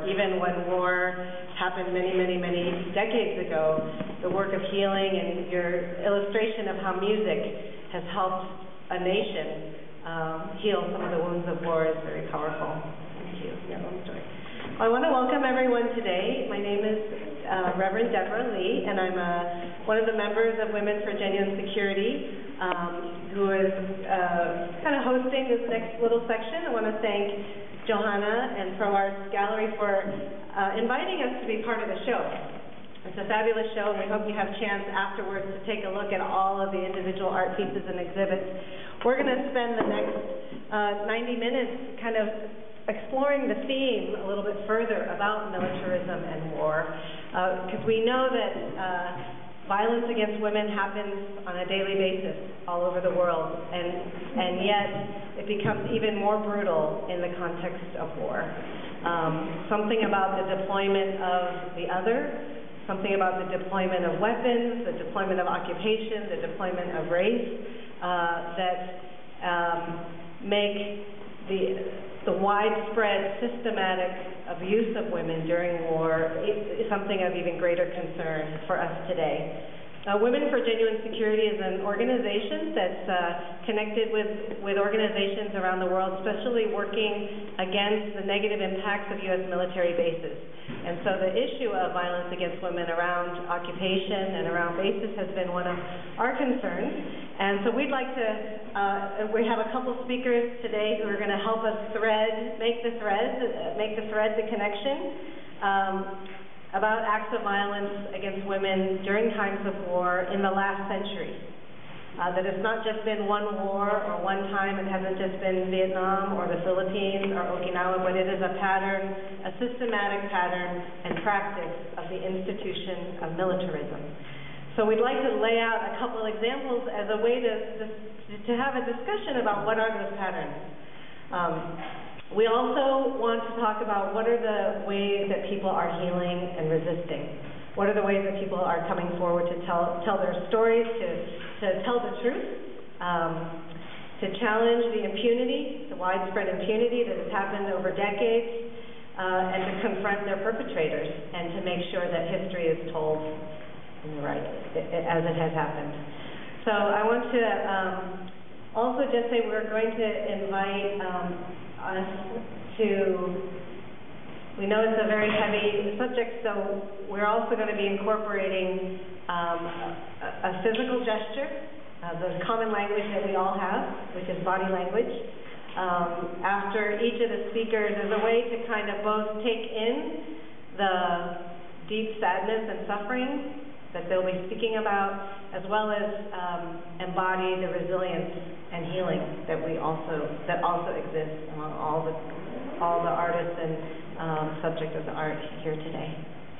even when war happened many, many, many decades ago, the work of healing and your illustration of how music has helped a nation heal some of the wounds of war is very powerful. Thank you. Your own story. Well, I want to welcome everyone today. My name is Reverend Deborah Lee, and I'm one of the members of Women for Genuine Security, who is kind of hosting this next little section. I want to thank Johanna and Pro Arts Gallery for inviting us to be part of the show. It's a fabulous show, and we hope you have a chance afterwards to take a look at all of the individual art pieces and exhibits. We're going to spend the next 90 minutes kind of exploring the theme a little bit further about militarism and war, because we know that violence against women happens on a daily basis all over the world, and yet it becomes even more brutal in the context of war. Something about the deployment of the other, something about the deployment of weapons, the deployment of occupation, the deployment of race, that make the widespread systematic abuse of women during war is something of even greater concern for us today. Women for Genuine Security is an organization that's connected with organizations around the world, especially working against the negative impacts of U.S. military bases. And so the issue of violence against women around occupation and around bases has been one of our concerns. And so we'd like to, we have a couple speakers today who are going to help us make the connection about acts of violence against women during times of war in the last century. That it's not just been one war or one time, it hasn't just been Vietnam or the Philippines or Okinawa, but it is a pattern, a systematic pattern and practice of the institution of militarism. So we'd like to lay out a couple examples as a way to have a discussion about what are those patterns. We also want to talk about what are the ways that people are healing and resisting. What are the ways that people are coming forward to tell their stories, to tell the truth, to challenge the impunity, the widespread impunity that has happened over decades, and to confront their perpetrators and to make sure that history is told right as it has happened. So I want to also just say we're going to invite us to, we know it's a very heavy subject, so we're also going to be incorporating a physical gesture, the common language that we all have, which is body language. After each of the speakers is a way to kind of both take in the deep sadness and suffering that they'll be speaking about, as well as embody the resilience and healing that also exists among all the artists and subject of the art here today.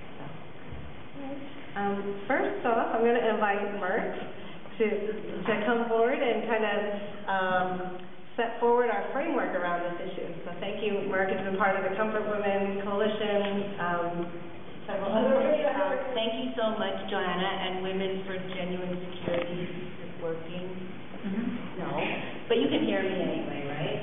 So, first off, I'm going to invite Mert to come forward and kind of set forward our framework around this issue. So thank you, Mert. It's been part of the Comfort Women Coalition. Thank you so much, Joanna, and Women for Genuine Security. Is this working? Mm-hmm. No, but you can hear me anyway, right?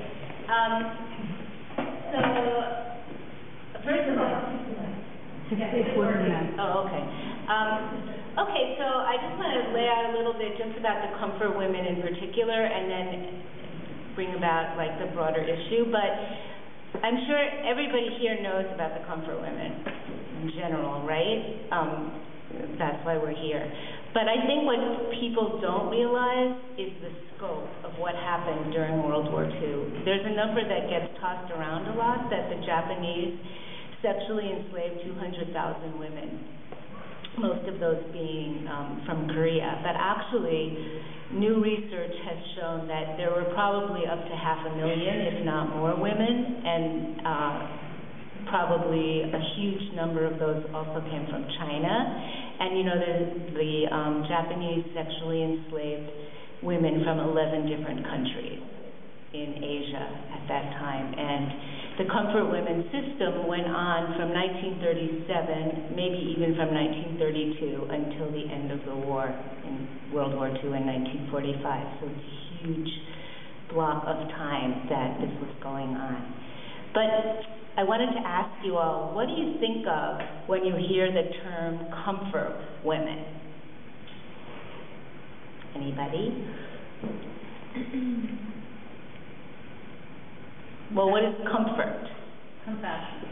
So, first of all, it's working now. Oh, okay. Okay, so I just want to lay out a little bit just about the Comfort Women in particular, and then bring about like the broader issue. But I'm sure everybody here knows about the Comfort Women in general, right? That's why we're here. But I think what people don't realize is the scope of what happened during World War II. There's a number that gets tossed around a lot, that the Japanese sexually enslaved 200,000 women, most of those being from Korea. But actually, new research has shown that there were probably up to 500,000, if not more, women, and probably a huge number of those also came from China. And you know, the Japanese sexually enslaved women from 11 different countries in Asia at that time. And the Comfort Women system went on from 1937, maybe even from 1932, until the end of the war in World War II in 1945. So it's a huge block of time that this was going on. But I wanted to ask you all, what do you think of when you hear the term comfort women? Anybody? Well, what is comfort? Compassion.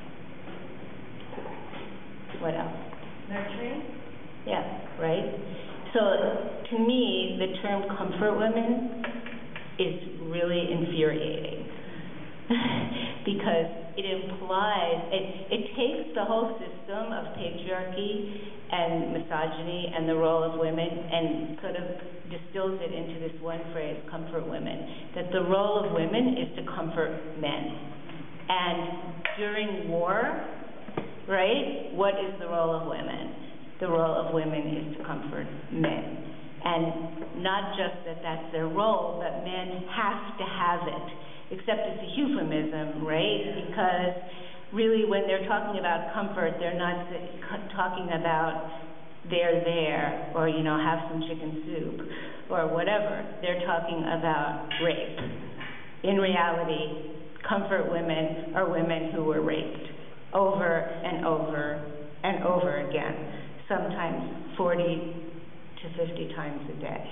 What else? Nurturing. Yeah, right? So, to me, the term comfort women is really infuriating because it implies, it takes the whole system of patriarchy and misogyny and the role of women and sort of distills it into this one phrase, comfort women, that the role of women is to comfort men. And during war, right, what is the role of women? The role of women is to comfort men. And not just that that's their role, but men have to have it, except it's a euphemism, right? Because really when they're talking about comfort, they're not talking about they're there, or, you know, have some chicken soup, or whatever. They're talking about rape. In reality, comfort women are women who were raped over and over and over again, sometimes 40 to 50 times a day.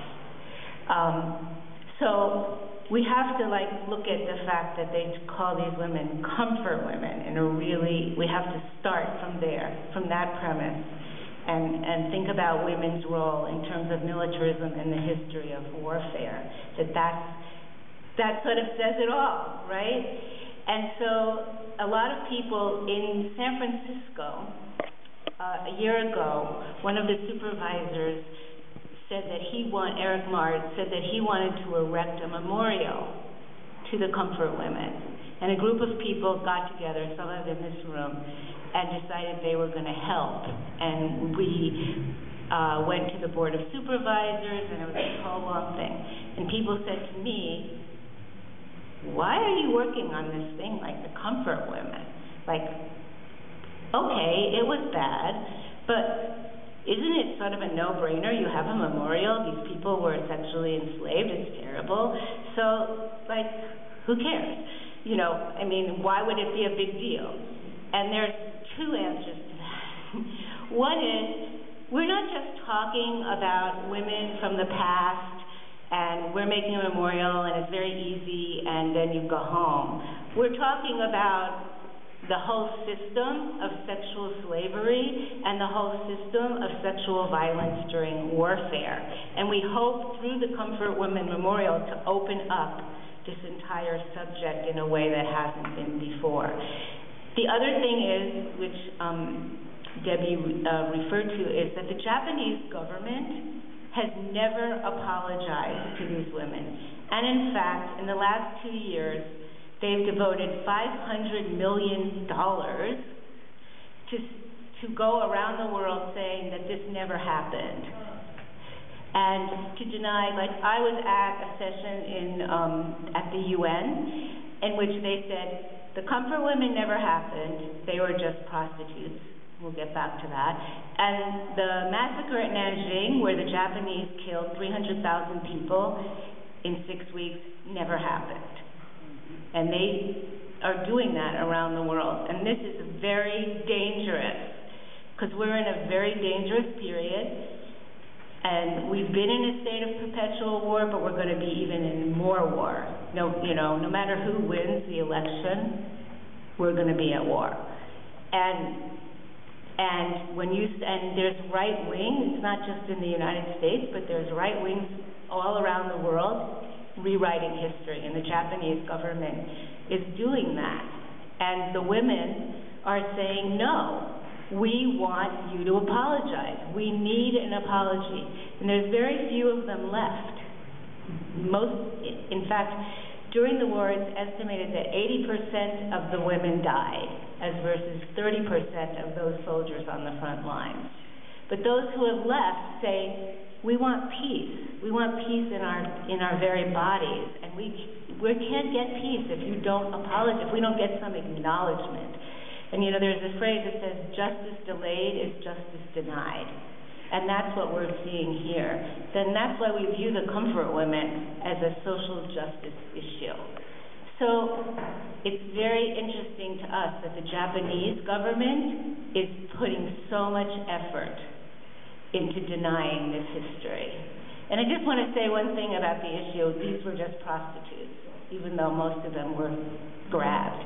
So we have to look at the fact that they call these women comfort women in a really, we have to start from there, from that premise, and think about women's role in terms of militarism and the history of warfare. That sort of says it all, right? And so a lot of people in San Francisco, a year ago, one of the supervisors said that Eric Mart said that he wanted to erect a memorial to the comfort women. And a group of people got together, some of them in this room, and decided they were going to help. And we went to the Board of Supervisors, and it was a whole long thing. And people said to me, why are you working on this thing like the comfort women? Like, okay, it was bad, but isn't it sort of a no-brainer? You have a memorial, these people were sexually enslaved, it's terrible. So, who cares? You know, I mean, why would it be a big deal? And there's two answers to that. One is, we're not just talking about women from the past and we're making a memorial and it's very easy and then you go home. We're talking about the whole system of sexual slavery and the whole system of sexual violence during warfare. And we hope through the Comfort Women Memorial to open up this entire subject in a way that hasn't been before. The other thing is, which Debbie referred to, is that the Japanese government has never apologized to these women. And in fact, in the last 2 years, they've devoted $500 million to go around the world saying that this never happened. And to deny, I was at a session at the UN in which they said, the comfort women never happened, they were just prostitutes. We'll get back to that. And the massacre at Nanjing, where the Japanese killed 300,000 people in 6 weeks, never happened. And they are doing that around the world. And this is very dangerous, because we're in a very dangerous period. And we've been in a state of perpetual war, but we're going to be even in more war. No matter who wins the election, we're going to be at war. And there's right wing. It's not just in the United States, but there's right wings all around the world rewriting history, and the Japanese government is doing that. And the women are saying, no, we want you to apologize. We need an apology. And there's very few of them left. In fact, during the war, it's estimated that 80% of the women died, as versus 30% of those soldiers on the front lines. But those who have left say, we want peace. We want peace in our very bodies. And we can't get peace if you don't apologize, if we don't get some acknowledgement. And there's a phrase that says, justice delayed is justice denied. And that's what we're seeing here. Then that's why we view the comfort women as a social justice issue. So it's very interesting to us that the Japanese government is putting so much effort into denying this history. And I just want to say one thing about the issue. These were just prostitutes, even though most of them were grabbed.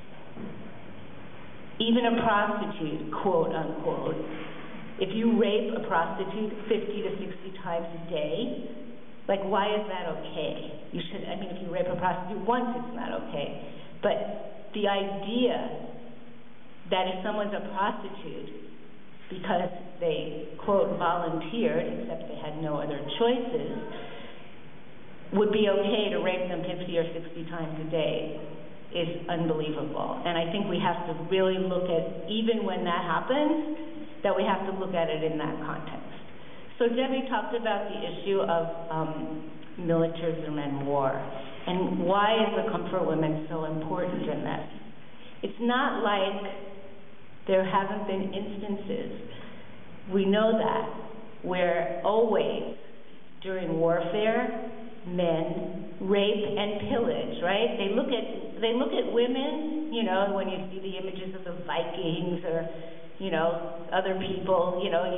Even a prostitute, quote unquote, if you rape a prostitute 50 to 60 times a day, like, why is that okay? You should, I mean, if you rape a prostitute once, it's not okay. But the idea that if someone's a prostitute because they, quote, volunteered, except they had no other choices, would be okay to rape them 50 or 60 times a day is unbelievable. And I think we have to really look at, even when that happens, that we have to look at it in that context. So Debbie talked about the issue of militarism and war, and why is the comfort women so important in this? It's not like there haven't been instances, we know that, where always during warfare, men rape and pillage, right? They look at women, you know, when you see the images of the Vikings or, you know, other people, you know,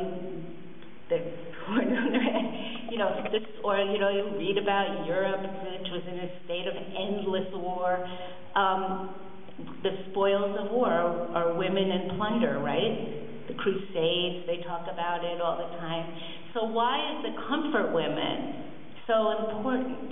or, you know, you read about Europe, which was in a state of endless war. The spoils of war are women and plunder, right? The Crusades, they talk about it all the time. So why is the comfort women so important?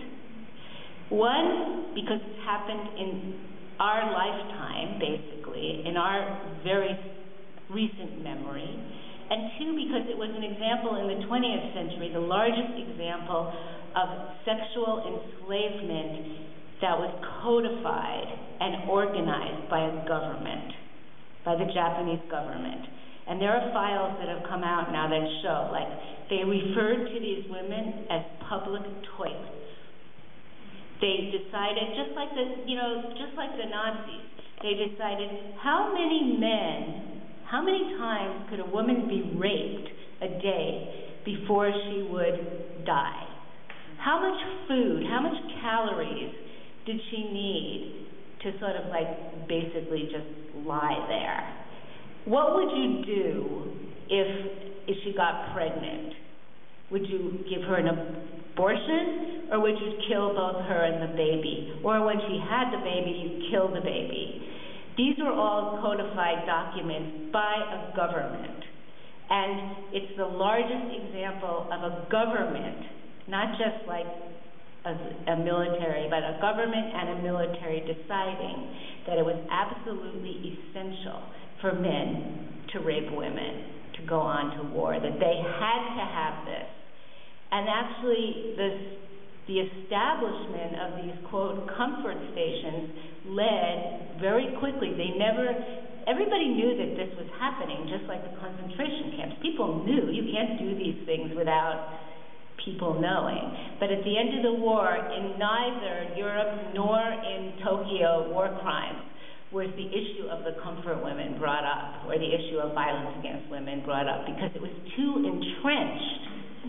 One, because it's happened in our lifetime, basically, in our very recent memory. And two, because it was an example in the 20th century, the largest example of sexual enslavement that was codified and organized by a government, by the Japanese government. And there are files that have come out now that show, like, they referred to these women as public toilets. They decided, just like the Nazis, they decided how many times could a woman be raped a day before she would die? How much food, how much calories did she need to sort of like basically just lie there? What would you do if she got pregnant? Would you give her an abortion, or would you kill both her and the baby? Or when she had the baby, you'd kill the baby? These are all codified documents by a government. And it's the largest example of a government, not just like a military, but a government and a military deciding that it was absolutely essential for men to rape women, to go on to war, that they had to have this. And actually, the establishment of these, quote, comfort stations led very quickly. Everybody knew that this was happening, just like the concentration camps. People knew. You can't do these things without people knowing. But at the end of the war, in neither Europe nor in Tokyo war crimes was the issue of the comfort women brought up, or the issue of violence against women brought up, because it was too entrenched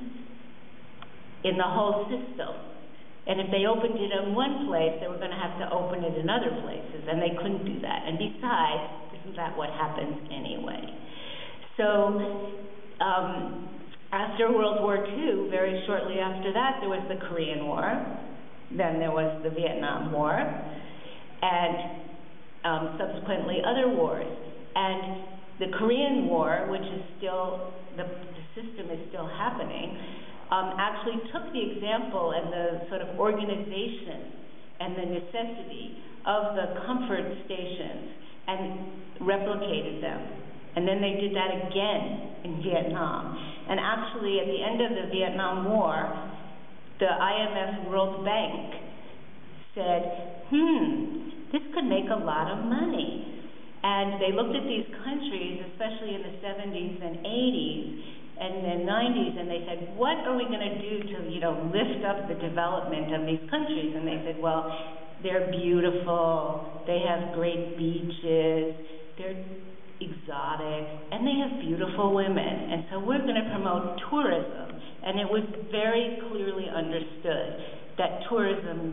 in the whole system. And if they opened it in one place, they were going to have to open it in other places, and they couldn't do that. And besides, isn't that what happens anyway? So after World War II, very shortly after that, there was the Korean War. Then there was the Vietnam War, and subsequently other wars. And the Korean War, which is still, the system is still happening, actually took the example and the sort of organization and the necessity of the comfort stations and replicated them. And then they did that again in Vietnam. And actually, at the end of the Vietnam War, the IMF World Bank said, this could make a lot of money. And they looked at these countries, especially in the 70s and 80s, and the 90s, and they said, what are we going to do to, lift up the development of these countries? And they said, well, they're beautiful, they have great beaches, they're exotic, and they have beautiful women, and so we're going to promote tourism. And it was very clearly understood that tourism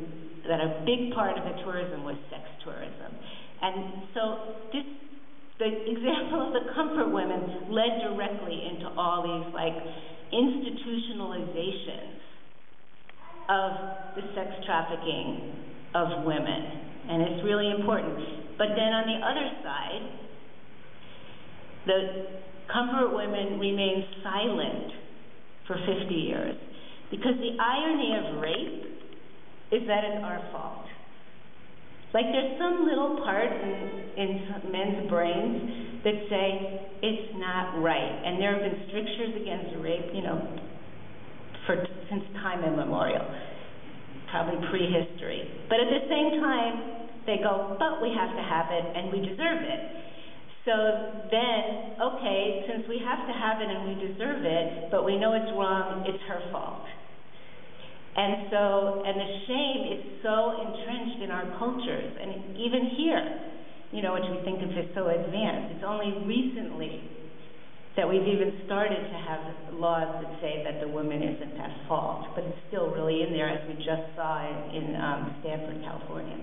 that a big part of the tourism was sex tourism. And so the example of the comfort women led directly into all these like institutionalizations of the sex trafficking of women. And it's really important. But then on the other side, the comfort women remained silent for 50 years. Because the irony of rape is that it's our fault. Like there's some little part in men's brains that say it's not right. And there have been strictures against rape, you know, since time immemorial, probably prehistory. But at the same time, they go, but we have to have it and we deserve it. So then, okay, since we have to have it and we deserve it, but we know it's wrong, it's her fault. And the shame is so entrenched in our cultures, and even here, you know, which we think of as so advanced. It's only recently that we've even started to have laws that say that the woman isn't at fault, but it's still really in there, as we just saw in Stanford, California.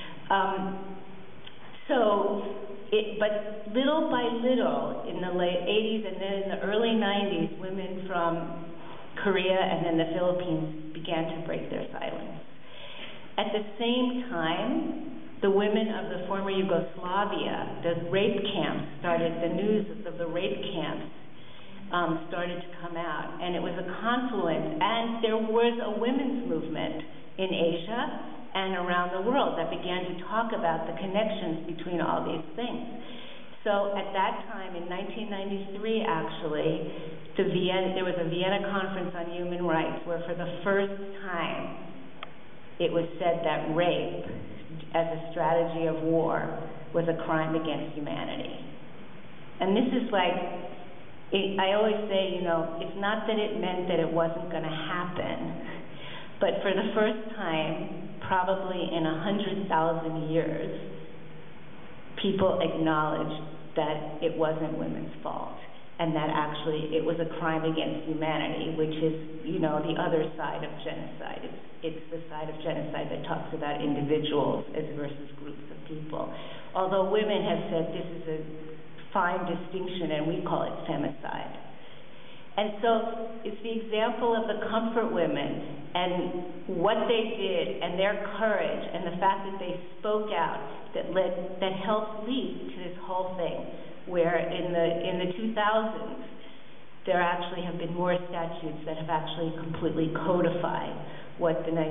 But little by little, in the late 80s and then in the early 90s, women from Korea and then the Philippines began to break their silence. At the same time, the women of the former Yugoslavia, the rape camps started, the news of the rape camps started to come out, and it was a confluence, and there was a women's movement in Asia and around the world that began to talk about the connections between all these things. So at that time, in 1993 actually, there was a Vienna Conference on Human Rights where for the first time it was said that rape as a strategy of war was a crime against humanity. And this is like, I always say, you know, it's not that it meant that it wasn't going to happen, but for the first time, probably in 100,000 years, people acknowledged that it wasn't women's fault, and that actually it was a crime against humanity, which is, you know, the other side of genocide. It's the side of genocide that talks about individuals as versus groups of people. Although women have said this is a fine distinction, and we call it femicide. And so it's the example of the comfort women and what they did and their courage and the fact that they spoke out that helped lead to this whole thing, where in the 2000s there actually have been more statutes that have actually completely codified what the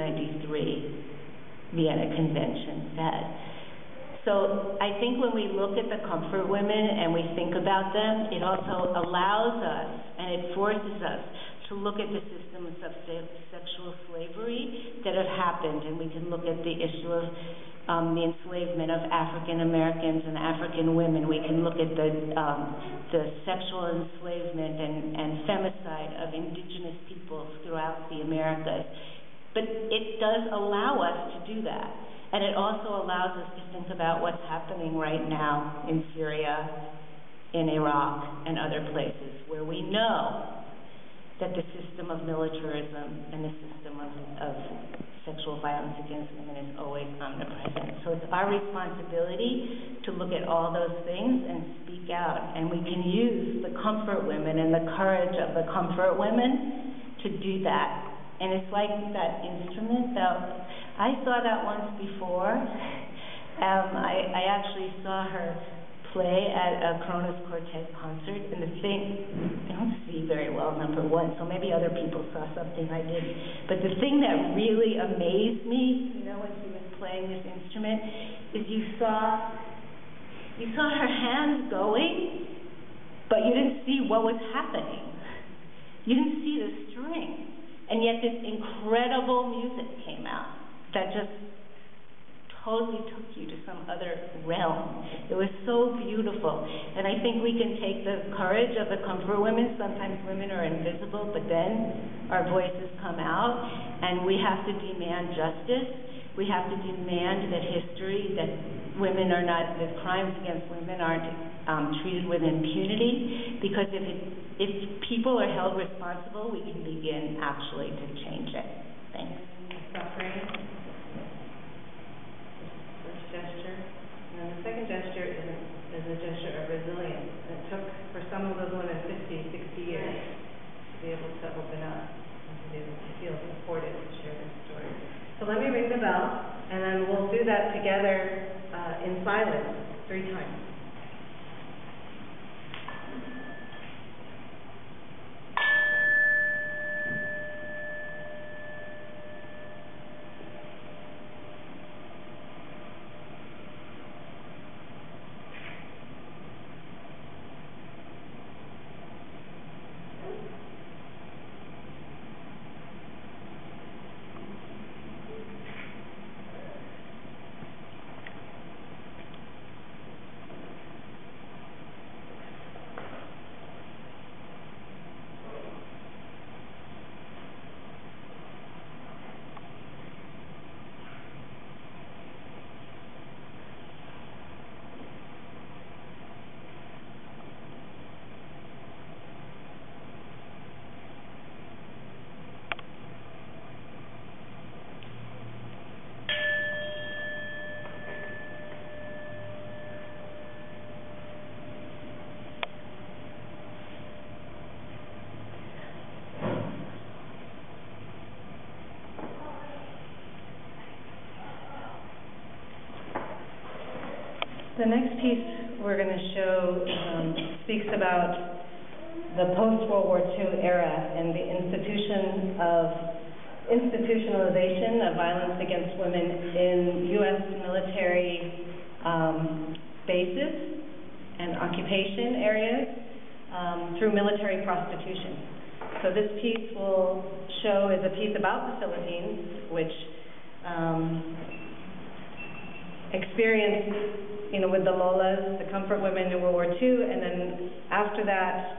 1993 Vienna Convention said. So I think when we look at the comfort women and we think about them, it also allows us and it forces us to look at the systems of sexual slavery that have happened, and we can look at the issue of the enslavement of African Americans and African women. We can look at the sexual enslavement and femicide of indigenous peoples throughout the Americas. But it does allow us to do that. And it also allows us to think about what's happening right now in Syria, in Iraq, and other places where we know that the system of militarism and the system of sexual violence against women is always omnipresent. So it's our responsibility to look at all those things and speak out. And we can use the comfort women and the courage of the comfort women to do that. And it's like that instrument that I saw that once before. I actually saw her play at a Kronos Quartet concert, and the thing, I don't see very well, number one, so maybe other people saw something I didn't. But the thing that really amazed me, you know, when she was playing this instrument, is you saw her hands going, but you didn't see what was happening. You didn't see the string. And yet this incredible music came out that just totally took you to some other realm. It was so beautiful. And I think we can take the courage of the comfort women. Sometimes women are invisible, but then our voices come out, and we have to demand justice. We have to demand that that women are not, that crimes against women aren't treated with impunity, because if people are held responsible, we can begin actually to change it. Thanks. Suffering. And then we'll do that together in silence 3 times. The next piece we're going to show speaks about the post-World War II era and the institutionalization of violence against women in U.S. military bases and occupation areas through military prostitution. So this piece will show is a piece about the Philippines, which experienced, with the Lolas, the comfort women in World War II, and then after that,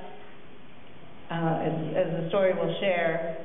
as the story will share,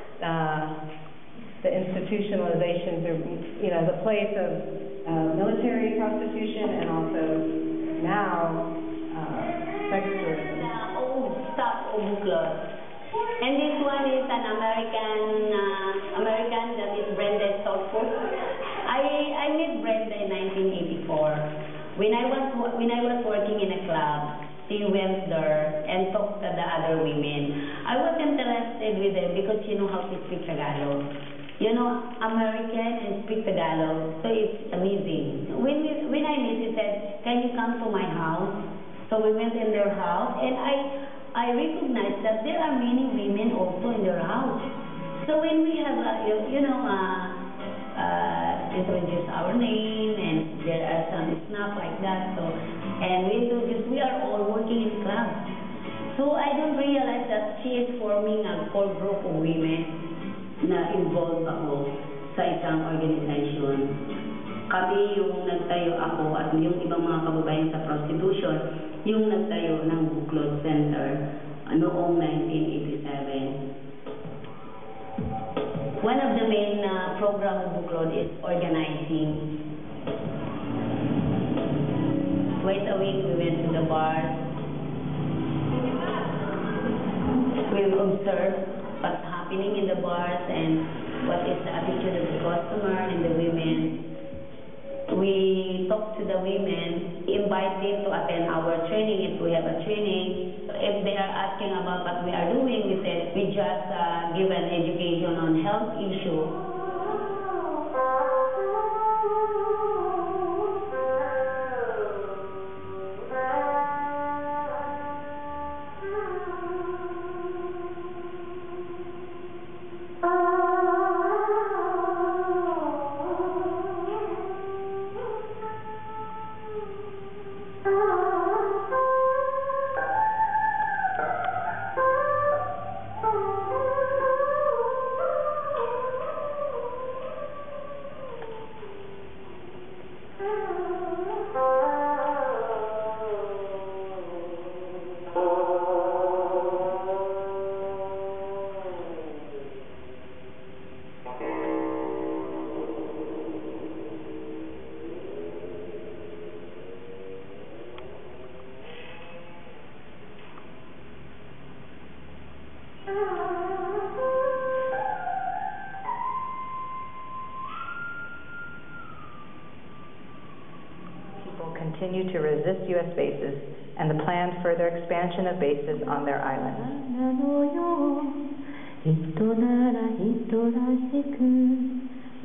the institutionalization through, the place of military prostitution and also now sex tourism. Old stuff of buklod. And this one is an American that is Brenda Southport. I met Brenda in 1984. When I was working in a club, she went there and talked to the other women. I was interested with them because she know how to speak Tagalog. American and speak Tagalog, so it's amazing. When I met, she said, "Can you come to my house?" So we went in their house, and I recognized that there are many women also in their house. So when we have, introduce our name, and there are some stuff like that. So, and we are all working in club. So I don't realize that she is forming a core group of women na involved ako sa isang organization. Kami yung nagtayo ako at yung ibang mga kababayan sa prostitution, yung nagtayo ng Buklod Center noong 1987. One of the main program of Buklod is organizing. Twice a week we went to the bars. We observe what's happening in the bars and what is the attitude of the customer and the women. We talk to the women, invite them to attend our training if we have a training. If they are asking about what we are doing, we said we just give an education on health issue. Continue to resist U.S. bases and the planned further expansion of bases on their islands.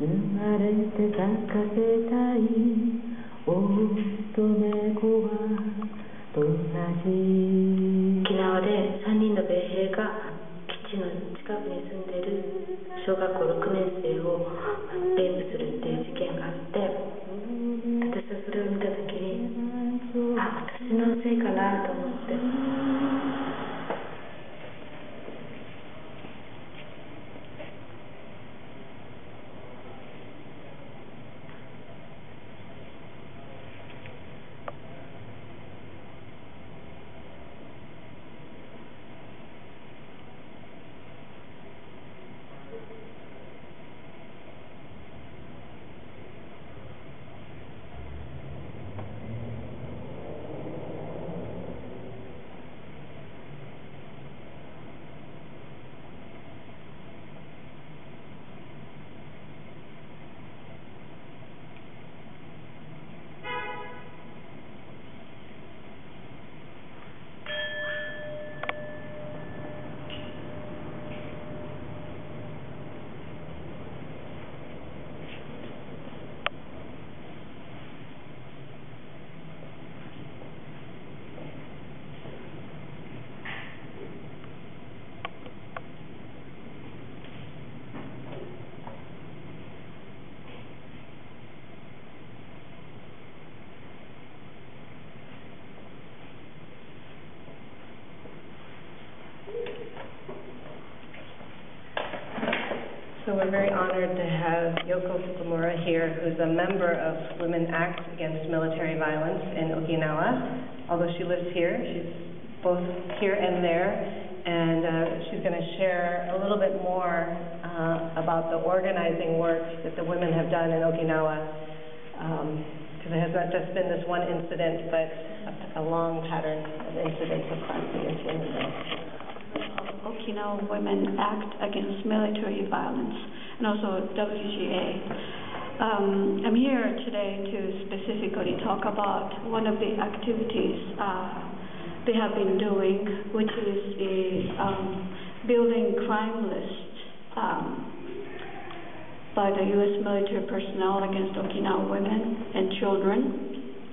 生まれて咲かせたい乙女子はどんなじ沖縄で3人の米兵が基地の近くに住んでいる小学校6年生をレイプするっていう事件があって、私はそれを見たときに、私のせいかなと思って。 So we're very honored to have Yoko Fukumura here, who's a member of Women Act Against Military Violence in Okinawa. Although she lives here, she's both here and there, and she's going to share a little bit more about the organizing work that the women have done in Okinawa, because it has not just been this one incident, but a long pattern of incidents across the incident. Okinawa Women Act Against Military Violence, and also WGA. I'm here today to specifically talk about one of the activities they have been doing, which is a building crime list by the U.S. military personnel against Okinawa women and children.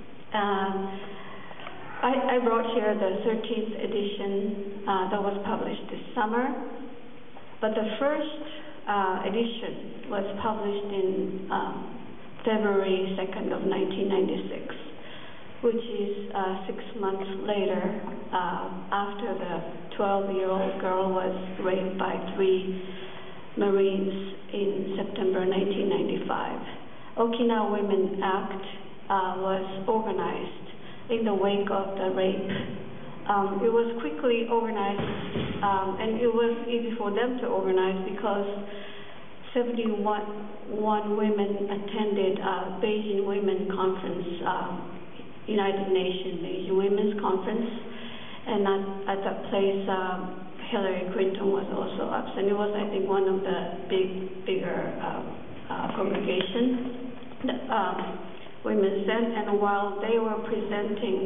I brought here the 13th edition that was published this summer, but the first edition was published in February 2nd of 1996, which is 6 months later after the 12-year-old girl was raped by 3 Marines in September 1995. Okinawa Women Act was organized in the wake of the rape. It was quickly organized, and it was easy for them to organize because 71 women attended Beijing Women Conference, United Nations Beijing Women's Conference, and at that place Hillary Clinton was also absent. It was, I think, one of the bigger congregation women sent, and while they were presenting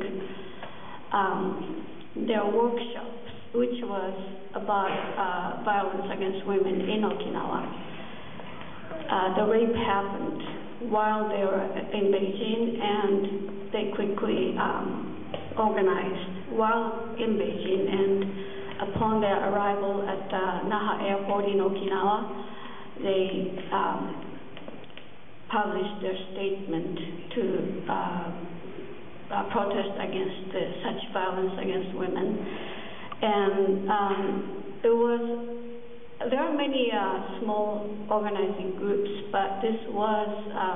their workshops, which was about violence against women in Okinawa, the rape happened while they were in Beijing, and they quickly organized while in Beijing, and upon their arrival at Naha Airport in Okinawa, they published their statement to protest against such violence against women. And there are many small organizing groups, but this was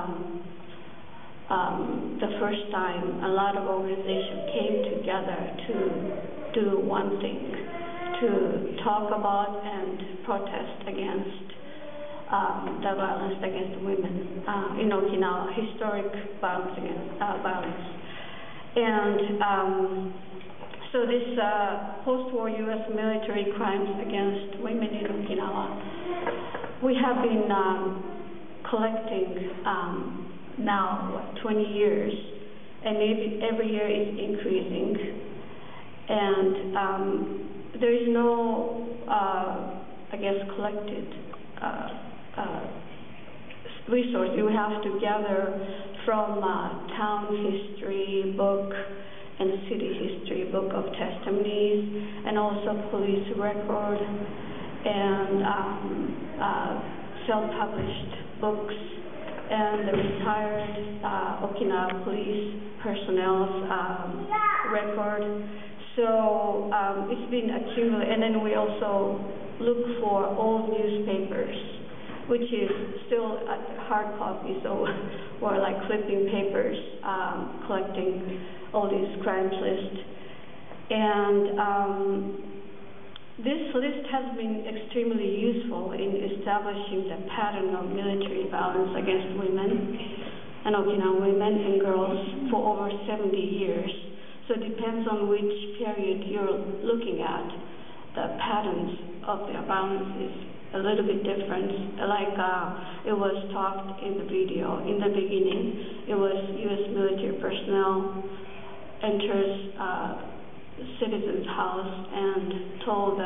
the first time a lot of organizations came together to do one thing, to talk about and protest against the violence against women in Okinawa, historic violence against violence. And so this post-war U.S. military crimes against women in Okinawa, we have been collecting now 20 years, and every year is increasing, and there is no, I guess, collected resources we have to gather from town history book and city history book of testimonies, and also police record and self-published books, and the retired Okinawa police personnel's record. So it's been accumulated, and then we also look for old newspapers, which is still hard copy, so we're like flipping papers, collecting all these crimes lists. And this list has been extremely useful in establishing the pattern of military violence against women and Okinawan women and girls for over 70 years. So it depends on which period you're looking at. The patterns of their violence is a little bit different. Like it was talked in the video in the beginning, it was U.S. military personnel enters citizen's house and told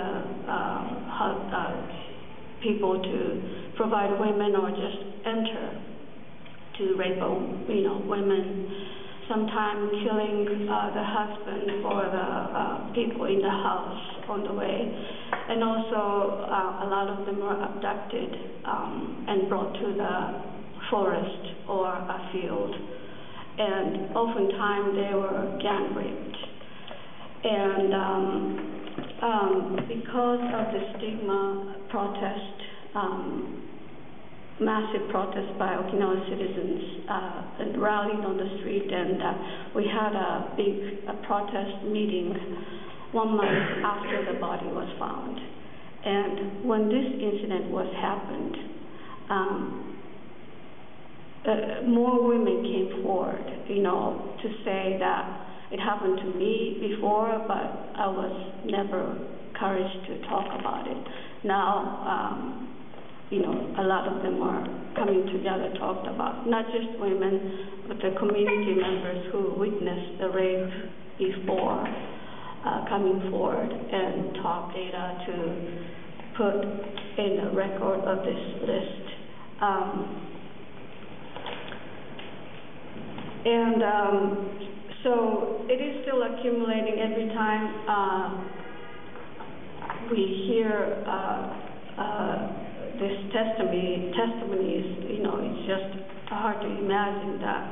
people to provide women or just enter to rape women. Sometimes killing the husband or the people in the house on the way. And also a lot of them were abducted and brought to the forest or a field. And oftentimes they were gang raped. And because of the stigma protest, massive protest by Okinawa citizens and rallied on the street, and we had a big protest meeting 1 month after the body was found. And when this incident happened, more women came forward, to say that it happened to me before, but I was never encouraged to talk about it. Now, a lot of them are coming together, talked about, not just women, but the community members who witnessed the rape before, coming forward and talk data to put in the record of this list. So it is still accumulating every time we hear this testimonies, it's just hard to imagine that,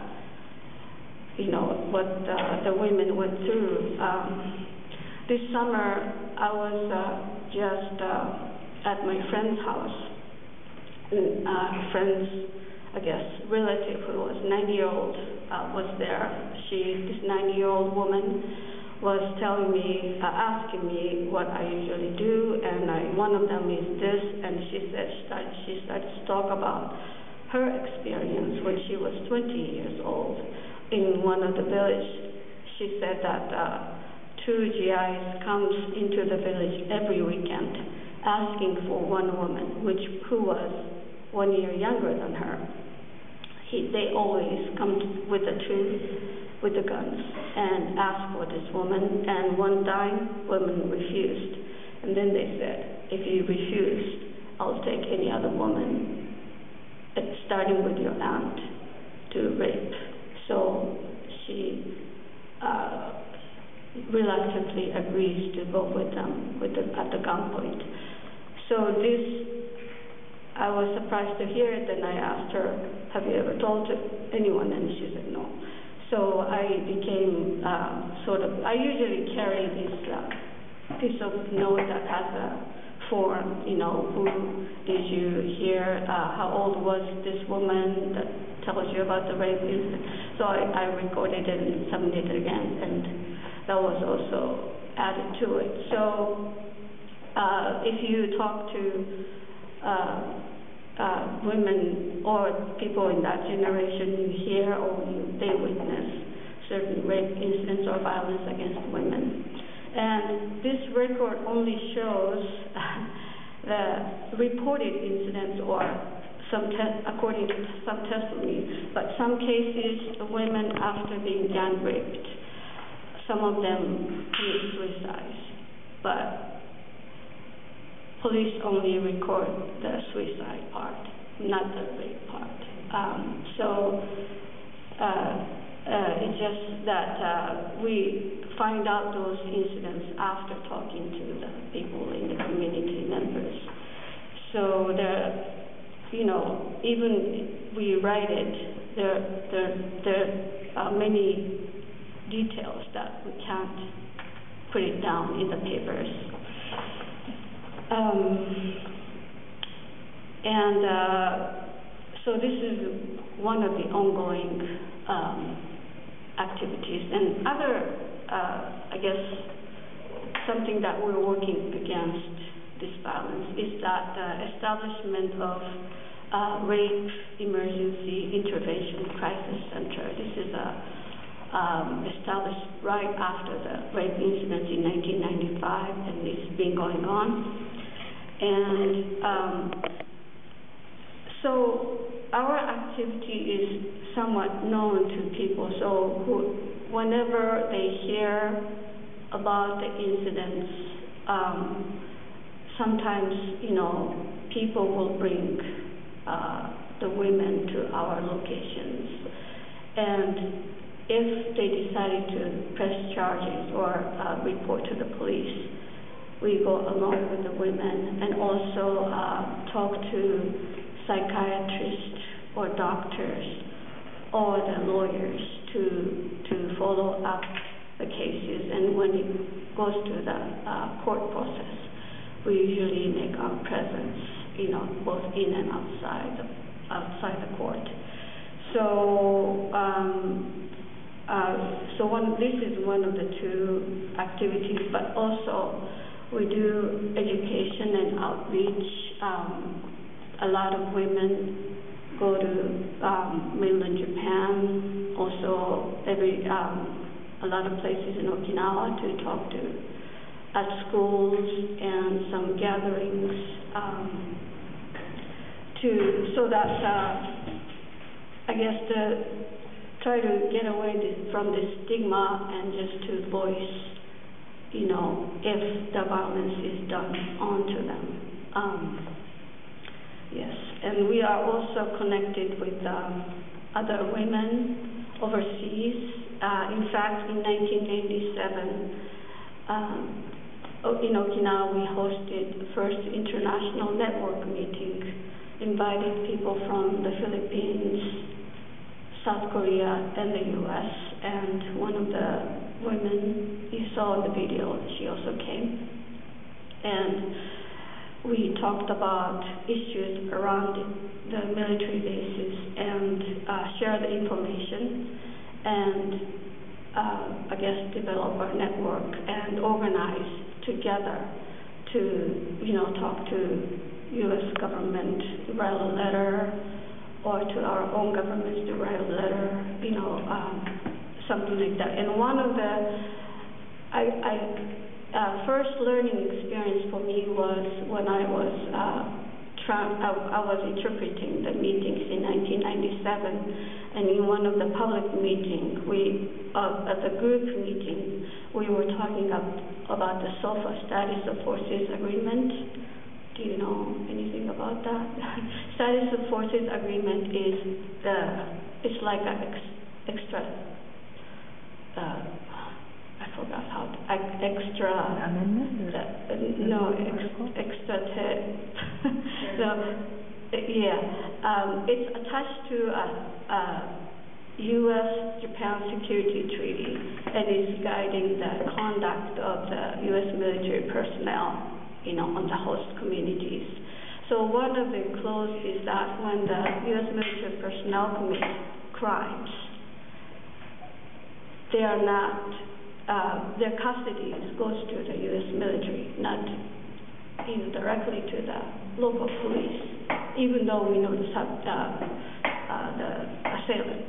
what the women went through. This summer, I was just at my friend's house. Friend's, relative who was 90-year-old was there. This 90-year-old woman was telling me, asking me what I usually do, and one of them is this, and she started to talk about her experience when she was 20 years old in one of the villages. She said that 2 GIs comes into the village every weekend asking for one woman, who was 1 year younger than her. They always come with the guns and ask for this woman, and one time women refused, and then they said, if you refuse, I'll take any other woman, starting with your aunt, to rape. So she reluctantly agrees to go with them at the gunpoint. So I was surprised to hear it, and I asked her, have you ever told anyone? And she said no. So I became I usually carry this piece of note that has a form, who did you hear, how old was this woman, that tells you about the rape incident. So I recorded it and submitted it again, and that was also added to it. So if you talk to women or people in that generation, you hear or they witness certain rape incidents or violence against women. And this record only shows the reported incidents or according to some testimony, but some cases, the women after being gang raped, some of them commit suicide, but police only record the suicide part, not the rape part. It's just that we find out those incidents after talking to the people in the community members. So even we write it, there are many details that we can't put it down in the papers. So this is one of the ongoing activities. And other, I guess, something that we're working against this violence is that the establishment of Rape Emergency Intervention Crisis Center. This is established right after the rape incident in 1995, and it's been going on. And so our activity is somewhat known to people, so whenever they hear about the incidents, sometimes, people will bring the women to our locations. And if they decided to press charges or report to the police, we go along with the women and also talk to psychiatrists or doctors or the lawyers to follow up the cases. And when it goes to the court process, we usually make our presence, both in and outside the court. So, this is one of the two activities, but also we do education and outreach. A lot of women go to mainland Japan, also a lot of places in Okinawa to talk to at schools and some gatherings so that I guess try to get away from the stigma and just to voice, if the violence is done onto them. Yes, and we are also connected with other women overseas. In fact, in 1987, in Okinawa, we hosted the first international network meeting, invited people from the Philippines, South Korea, and the U.S., and one of the women you saw in the video, she also came. And we talked about issues around the military bases and share the information and I guess develop our network and organize together to talk to U.S. government, write a letter, or to our own governments to write a letter, something like that. And one of the first learning experience for me was when I was interpreting the meetings in 1997, and in one of the public meetings, at the group meeting, we were talking about the SOFA, Status of Forces Agreement. Do you know anything about that? Status of Forces Agreement is it's like an extra. I forgot how to, extra amendment. It's attached to a U.S.-Japan Security Treaty and is guiding the conduct of the U.S. military personnel, on the host communities. So one of the clauses is that when the U.S. military personnel commit crimes, they are not, their custody goes to the U.S. military, not directly to the local police, even though we know the assailant.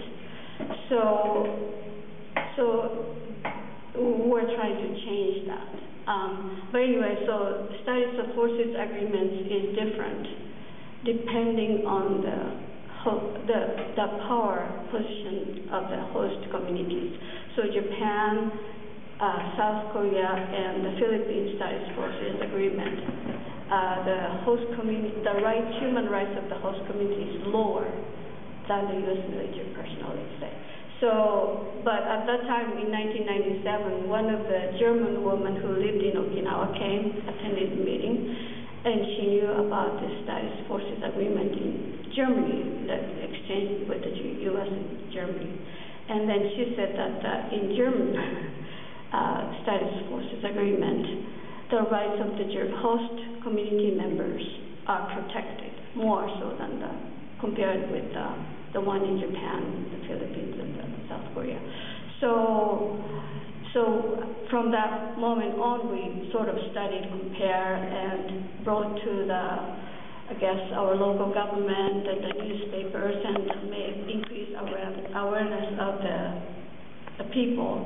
So we're trying to change that. But anyway, so Status of Forces Agreements is different depending on the power position of the host communities. So Japan, South Korea, and the Philippines Status Forces Agreement, the host community, human rights of the host community is lower than the U.S. military personnel, let's say. So, but at that time in 1997, one of the German women who lived in Okinawa came, attended the meeting, and she knew about the Status Forces Agreement in Germany, that exchange with the U.S. and Germany. And then she said that in German Status Forces Agreement, the rights of the host community members are protected more so than compared with the one in Japan, the Philippines, and South Korea. So from that moment on, we sort of studied, compare, and brought to our local government and the newspapers, and increase awareness of the people,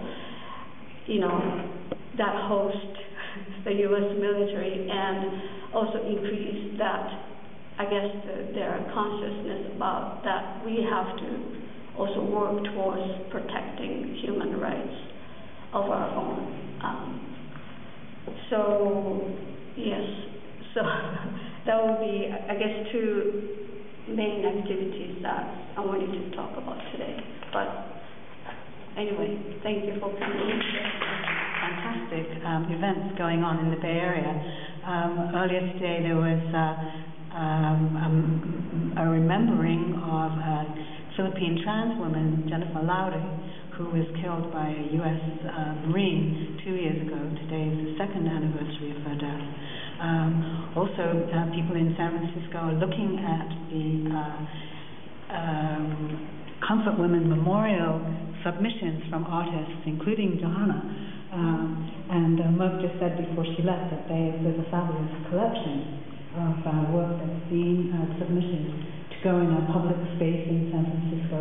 that host the U.S. military, and also increase their consciousness about that we have to also work towards protecting human rights of our own. So that would be, two main activities that I wanted to talk about today. But anyway, thank you for coming. Fantastic events going on in the Bay Area. Earlier today there was a remembering of a Philippine trans woman, Jennifer Lowry, who was killed by a U.S. Marine 2 years ago. Today is the second anniversary of her death. Also, people in San Francisco are looking at the Comfort Women Memorial submissions from artists, including Johanna. And Merck just said before she left that there's a fabulous collection of work that's been submitted to go in a public space in San Francisco.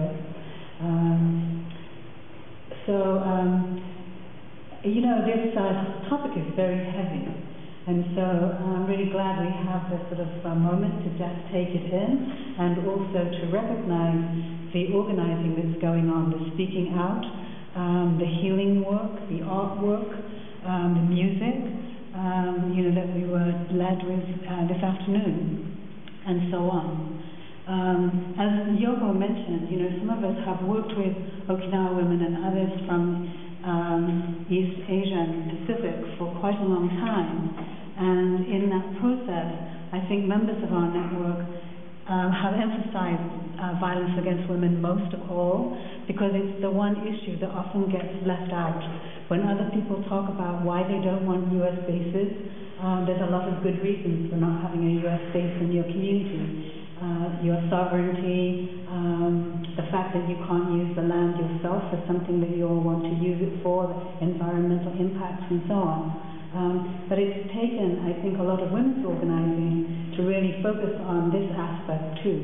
This topic is very heavy, and so I'm really glad we have this sort of moment to just take it in, and also to recognize the organizing that's going on, the speaking out, the healing work, the artwork, the music, that we were led with this afternoon, and so on. As Yoko mentioned, some of us have worked with Okinawa women and others from East Asia and Pacific for quite a long time, and in that process, I think members of our network have emphasized violence against women most of all, because it's the one issue that often gets left out. When other people talk about why they don't want U.S. bases, there's a lot of good reasons for not having a U.S. base in your community. Your sovereignty, the fact that you can't use the land yourself for something that you all want to use it for, environmental impacts and so on. But it's taken, I think, a lot of women's organizing to really focus on this aspect too.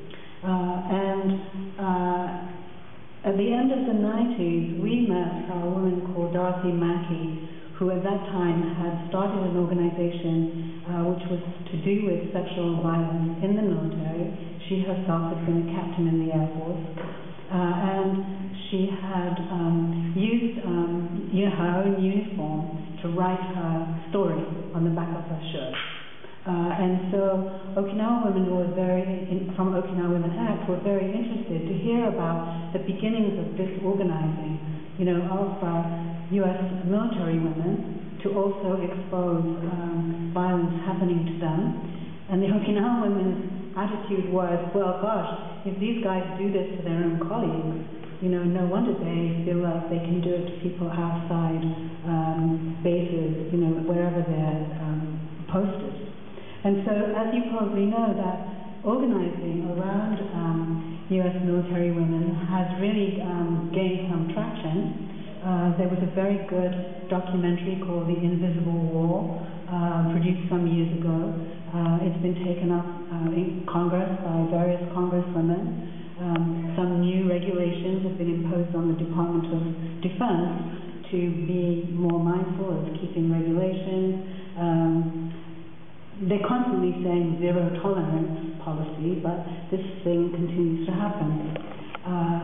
At the end of the 90s, we met a woman called Dorothy Mackey, who at that time had started an organization which was to do with sexual violence in the military. She herself had been a captain in the Air Force, and she had used her own uniform to write her story on the back of her shirt. And so Okinawa women from Okinawa Women Act were very interested to hear about the beginnings of this organizing, of U.S. military women, to also expose violence happening to them. And the Okinawa women's attitude was, well, gosh, if these guys do this to their own colleagues, no wonder they feel like they can do it to people outside bases, wherever they're posted. And so, as you probably know, that organizing around U.S. military women has really gained some traction. There was a very good documentary called The Invisible War, produced some years ago. It's been taken up in Congress by various congresswomen. Some new regulations have been imposed on the Department of Defense to be more mindful of keeping regulations. They're constantly saying zero tolerance policy, but this thing continues to happen.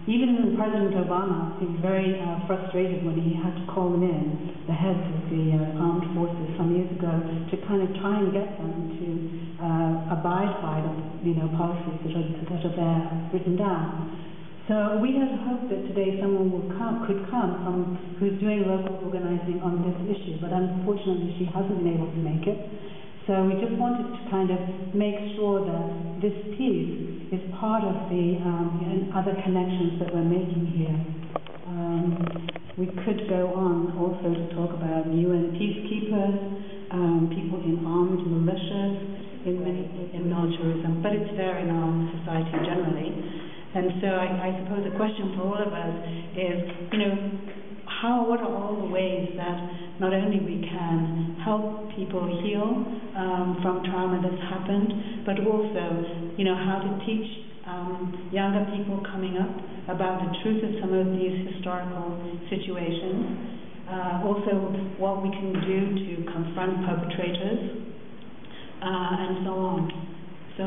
Even President Obama seemed very frustrated when he had to call them in, the heads of the armed forces some years ago, to kind of try and get them to abide by the policies that are there written down. So we had hoped that today someone could come from who's doing local organizing on this issue, but unfortunately she hasn't been able to make it. So we just wanted to kind of make sure that this piece is part of the other connections that we're making here. We could go on also to talk about UN peacekeepers, people in armed militias, in militarism, but it's there in our society generally. And so I suppose the question for all of us is, what are all the ways that not only we can help people heal from trauma that's happened, but also, how to teach younger people coming up about the truth of some of these historical situations. Also, what we can do to confront perpetrators, and so on. So,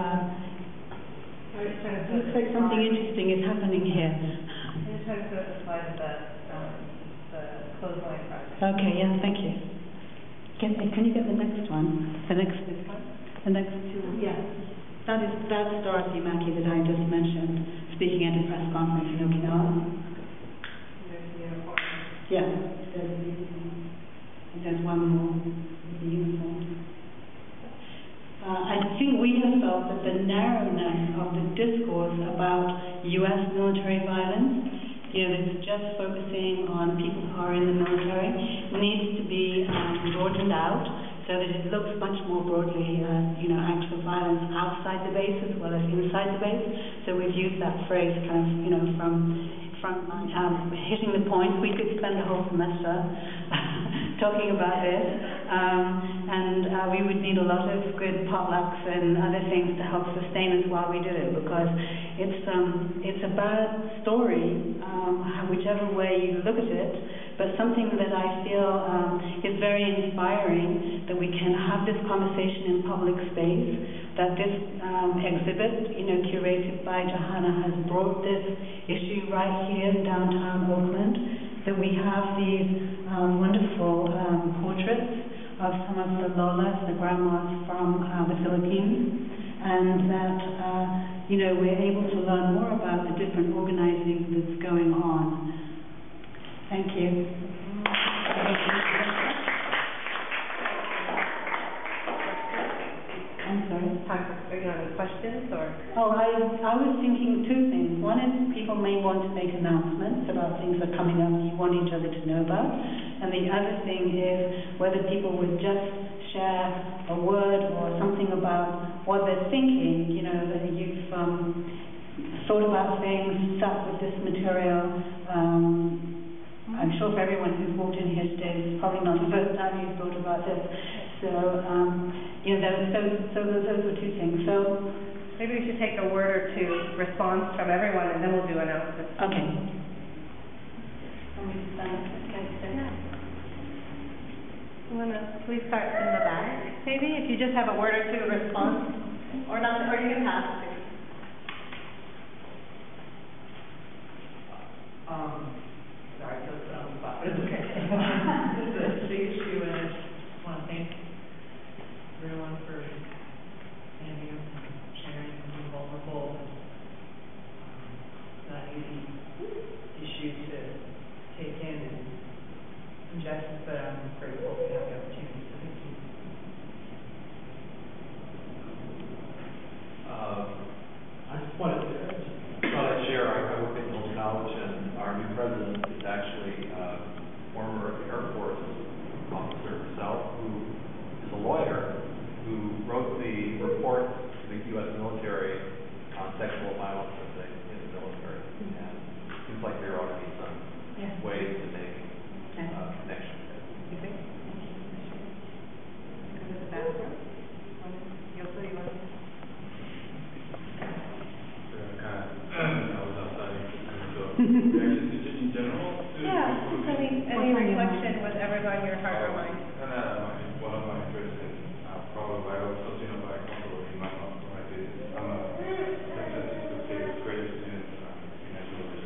it looks like something interesting is happening here. I'm just trying to put up the slide of the clothesline project. Okay, yeah, thank you. Can you get the next one? The next two, yeah. That's Dorothy Mackey that I just mentioned, speaking at a press conference in Okinawa. There's the uniform. Yeah, there's one more with the uniform. I think we have felt that the narrowness of the discourse about U.S. military violence, that's just focusing on people who are in the military, needs to be broadened out so that it looks much more broadly at, actual violence outside the base as well as inside the base. So we've used that phrase kind of, from hitting the points. We could spend a whole semester talking about this, and we would need a lot of good potlucks and other things to help sustain us while we did it, because it's a bad story, whichever way you look at it, but something that I feel is very inspiring, that we can have this conversation in public space, that this exhibit, curated by Johanna, has brought this issue right here in downtown Oakland, that we have these wonderful portraits of some of the lolas, the grandmas from the Philippines, and that we're able to learn more about the different organizing that's going on. Thank you. I'm sorry? Are you having questions, or? Oh, I was thinking two things. One is people may want to make announcements about things that are coming up that you want each other to know about. And the other thing is whether people would just share a word or something about what they're thinking, that you've thought about things, sat with this material. I'm sure for everyone who's walked in here today, it's probably not the first time you've thought about this. So, those were two things. So maybe we should take a word or two response from everyone, and then we'll do announcements. Okay. Please start in the back, maybe, if you just have a word or two response, or not, or you can pass. Sorry, so it's on the spot, but it's okay. It's a big issue, and I just want to thank everyone for standing up and sharing and being vulnerable. It's not an easy issue to take in and ingest, but I'm grateful to have the opportunity. So thank you. I just wanted to thought I'd share. I work at Mills College, and our new president is actually a former Air Force officer himself, who is a lawyer, who wrote the report to the U.S. military on sexual violence in the military. And it seems like there ought to be some ways to make connections there. You think? Go to the bathroom. Just in general? Just any reflection, whatever's on your heart or mind. One of my interests is probably something about controlling my thesis. I'm a statistic creative student in natural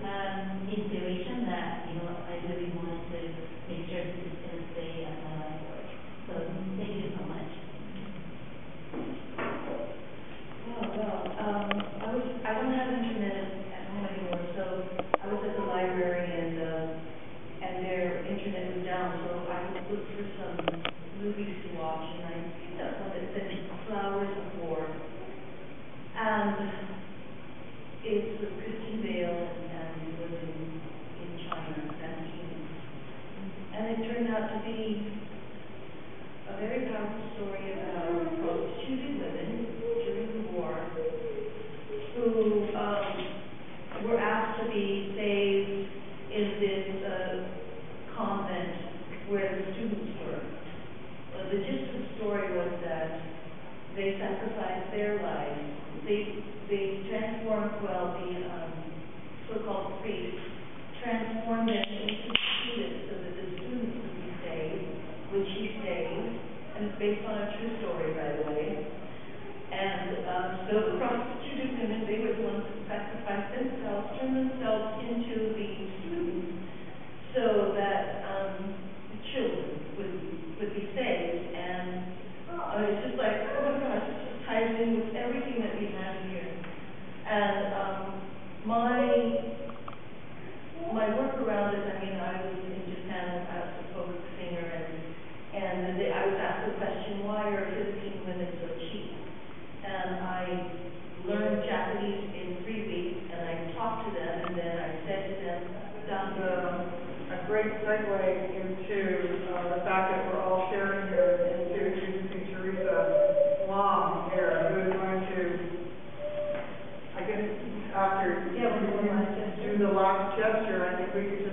inspiration that, you know, I really wanted to make sure this is going to stay as my life work. So thank you so much. I don't have internet at home anymore, so I was at the library and their internet was down, so I looked for some movies to watch, and I picked up one that said Flowers of War. And it's with Christian Bale, and it was in China, Van-Anh. And it turned out to be a very powerful story about prostituted women during the war who were asked to be saved in this convent where the students were. The gist of the story was that they sacrificed their lives. They transformed, the so-called priests transformed them into students so that the students would be saved, which he saved, and it's based on a true story, by the way. And so the prostituted women, they were the ones that sacrificed themselves, turned themselves into the students, so that the children would be saved. And it's just like, oh my gosh, this just ties in with everything that we have here. And my work around it, I mean, I was in Japan as a folk singer, and I was asked the question, why are Philippine women so cheap? And I learned Japanese in 3 weeks, and I talked to them, and then I said to them, That's a great segue into the fact that we're all sharing here, into introducing Teresa Long here, who is going to, I guess, after you do the last gesture, I think we could